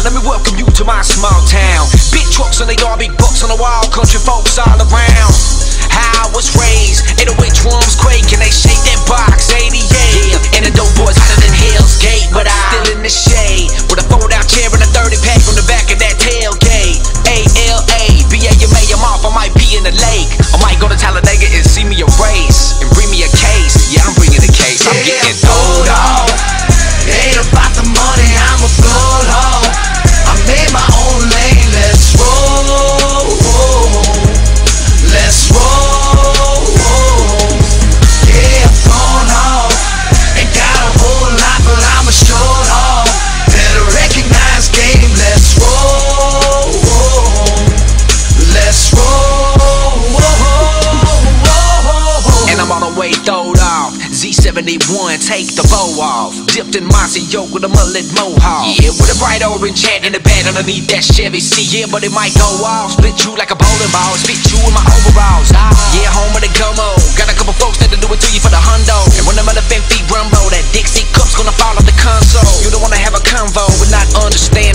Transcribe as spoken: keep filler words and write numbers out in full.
let me welcome you to my small town. Big trucks and they all big bucks on the wall, country folks all around. How I was raised, eight oh eight drums quake and they shake that box, eighty-eight. Yeah, and the dope boys hotter than Hell's Gate, but I'm still in the shade with a fold out chair and a thirty pack from the back of that tailgate. A L A, B A M A, I'm off, I might be in the lake. I might go to Talladega and see me a race and bring me a case. Yeah, I'm bringing a case, I'm yeah, getting old off. It ain't about the money, I'm a blood hog. I made my own lane, let's roll, let's roll. Yeah, I'm gone home, ain't got a whole lot, but I'm a short haul. Better recognize game, let's roll, let's roll. And I'm on the way throwed off, Z seventy-one, take the bow off. Dipped in Monty yoke with a mullet mohawk. Yeah, with a bright orange hat in the bed underneath that Chevy C. Yeah, but it might go off, split you like a bowling ball, spit you in my overalls. Ah, yeah, home of the gummo. Got a couple folks that'll do it to you for the hundo. And when them elephant feet rumble, that Dixie cup's gonna fall off the console. You don't wanna have a convo but not understand